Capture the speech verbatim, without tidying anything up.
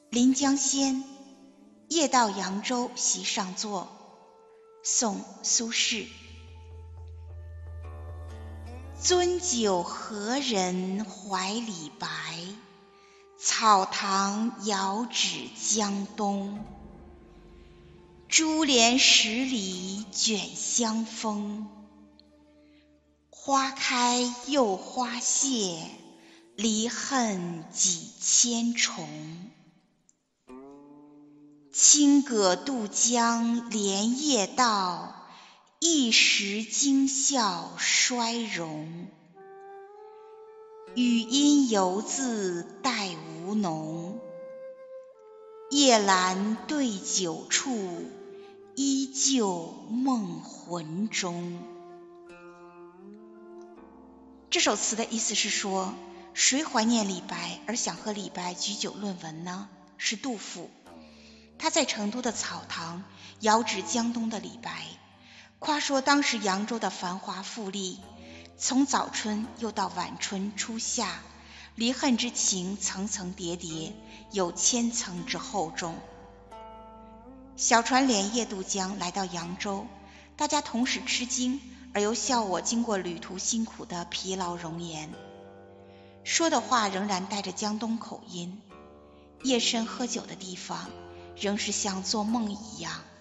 临江仙，夜到扬州席上坐。宋·苏轼。樽酒何人怀李白？草堂遥指江东。珠帘十里卷香风，花开又花谢，离恨几千重。轻葛渡江连夜到，一时惊笑衰容。语音犹自带吴侬，夜阑对酒处，依旧梦魂中。这首词的意思是说，谁怀念李白而想和李白举酒论文呢？是杜甫。他在成都的草堂遥指江东的李白，夸说当时扬州的繁华富丽，从早春又到晚春初夏，离恨之情层层叠叠，有千层之厚重。小船连夜渡江来到扬州，大家同时吃惊，而又笑我经过旅途辛苦的疲劳容颜。说的话仍然带着江东口音，夜深喝酒的地方仍是像做梦一样，